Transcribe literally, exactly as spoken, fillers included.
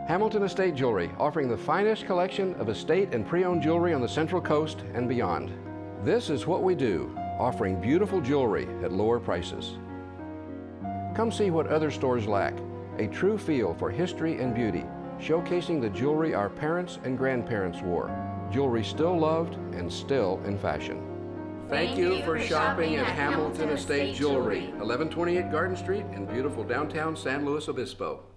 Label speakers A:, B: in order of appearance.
A: Hamilton Estate Jewelry, offering the finest collection of estate and pre-owned jewelry on the Central Coast and beyond. This is what we do, offering beautiful jewelry at lower prices. Come see what other stores lack, a true feel for history and beauty, showcasing the jewelry our parents and grandparents wore, jewelry still loved and still in fashion. Thank you for shopping at Hamilton Estate Jewelry, eleven twenty-eight Garden Street in beautiful downtown San Luis Obispo.